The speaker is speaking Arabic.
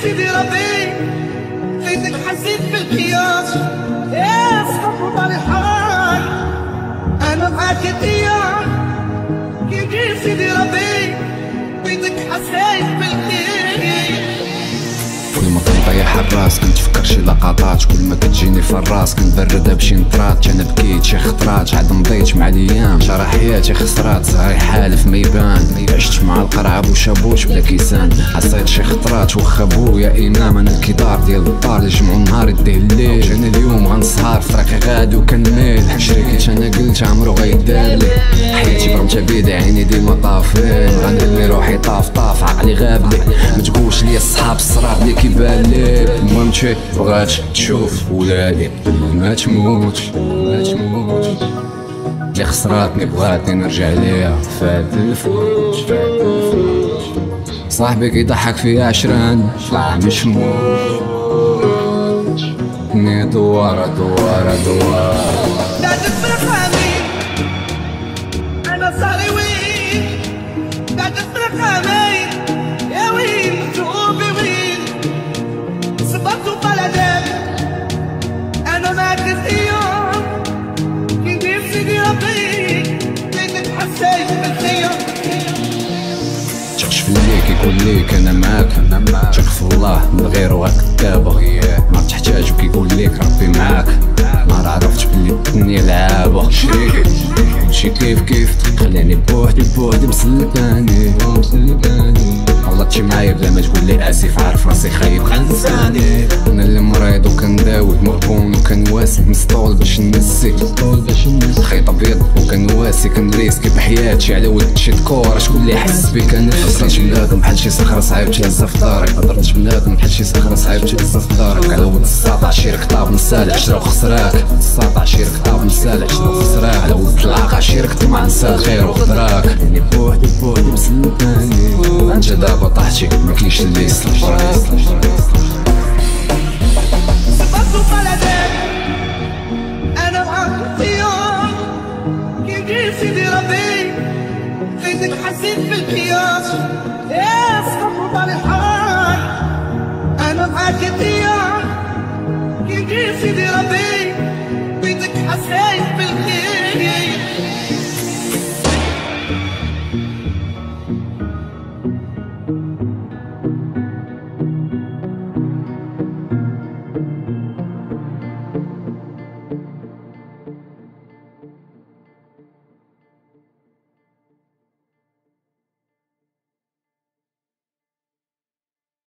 سيدي ربي لقيتك حسيت بالكياس يا صحاب الحال انا معاك الديار كي سيدي ربي لقيتك حسيت بالكياس. كل ما كنطيح حراس كنتفكر شي لقطات، كل ما كتجيني في الراس كنبردها بشي نطرات. انا بكيت شي خطرات عاد مضيت مع الايام، شرا حياتي خسرات صغير حالف ما يبان. عشت مع القرعه بوشابوش بلا كيسان، عصيت شي خطرات واخا بويا امام. انا الكدار ديال الدار اللي جمعو النهار يديه الليل. جاني اليوم غنسهر في طريقي غادي وكنميل، شريكيت انا قلت عمرو غيدارلي. حياتي برمتها بيدي عيني ديما طافين، غنرمي روحي طاف عقلي غابلي. متقولش ليا الصحاب الصراب اللي كيبان لي. المهم تشي بغات تشوف ولادي ما تموت اللي خسراتني بغاتني نرجع ليها فات الفوت. صاحبي كيضحك فيا عشران طلع مش موت. ني دوارة لا تفرق امين انا صاري وين، لا تفرق امين يا وين مكتوبي وين. صبرت وبلدك انا معك اليوم كي ندير سيدي ربي لقيتك حسيت بالخير. تشخش في اللي كيقول ليك انا معاك تشك في الله من غيرو كتابة ما تحتاج وكيقول ليك ربي معاك. نهار عرفت بلي الدنيا لعابة شريكي ماشي كيف خليني بوحدي مسلكاني. غلطتي معايا بلا ما تقول لي اسف، عارف راسي خايب غنساني. انا اللي مريض وكنداوي مغبون وكنواسي مسطول باش نسي خيط ابيض وكنواسي. كنريسكي بحياتي على ود شي دكور شكون اللي يحس بيك. انا هضرت بنادم بحال شي صخرة صعيب تهز في دارك، هضرت بنادم بحال شي صخرة صعيب تهز في دارك. على ود 19 كتاب نسال عشرة وخسراك، 19 كتاب نسال عشرة وخسراك. على ود العاق 10 طمع نسى الخير وخضراك. يعني بوحدي مسلكاني. انت دابا طاحتي مكاينش اللي يصلح. صبرت وبلدك انا معاك اليوم كي ندير سيدي ربي لقيتك حسيت بالكياس يا صحاب الحال